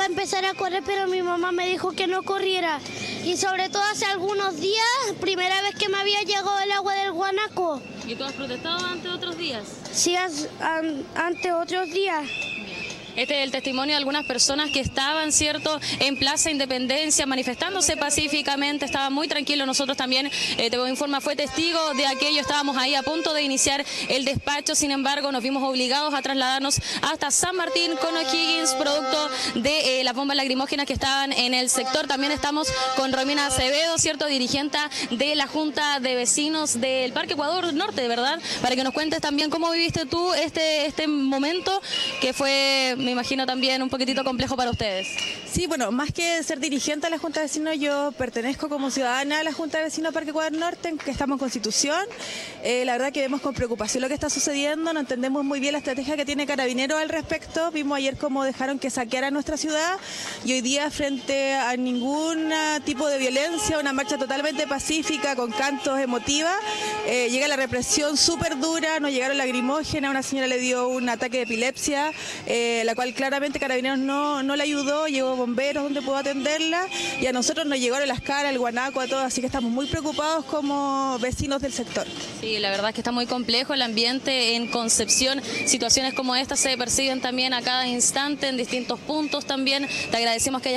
empezar a correr, pero mi mamá me dijo que no corriera. Y sobre todo hace algunos días, primera vez que me había llegado el agua del Guanaco. ¿Y tú has protestado ante otros días? Sí, ante otros días. Este es el testimonio de algunas personas que estaban, ¿cierto?, en Plaza Independencia, manifestándose pacíficamente, estaban muy tranquilos. Nosotros también, te informa, fue testigo de aquello, estábamos ahí a punto de iniciar el despacho, sin embargo, nos vimos obligados a trasladarnos hasta San Martín con O'Higgins, producto de las bombas lacrimógenas que estaban en el sector. También estamos con Romina Acevedo, ¿cierto?, dirigente de la Junta de Vecinos del Parque Ecuador Norte, ¿verdad?, para que nos cuentes también cómo viviste tú este momento que fue, me imagino, también un poquitito complejo para ustedes. Sí, bueno, más que ser dirigente de la Junta de Vecinos, yo pertenezco como ciudadana a la Junta de Vecinos Parque Ecuador Norte, que estamos en Constitución. La verdad que vemos con preocupación lo que está sucediendo, no entendemos muy bien la estrategia que tiene Carabineros al respecto. Vimos ayer cómo dejaron que saqueara nuestra ciudad y hoy día, frente a ningún tipo de violencia, una marcha totalmente pacífica, con cantos emotivas, llega la represión súper dura, nos llegaron lacrimógenas, una señora le dio un ataque de epilepsia, la cual claramente Carabineros no le ayudó, llegó bomberos donde pudo atenderla y a nosotros nos llegaron las caras, el guanaco, a todos, así que estamos muy preocupados como vecinos del sector. Sí, la verdad es que está muy complejo el ambiente en Concepción. Situaciones como esta se perciben también a cada instante en distintos puntos también. Te agradecemos que hayas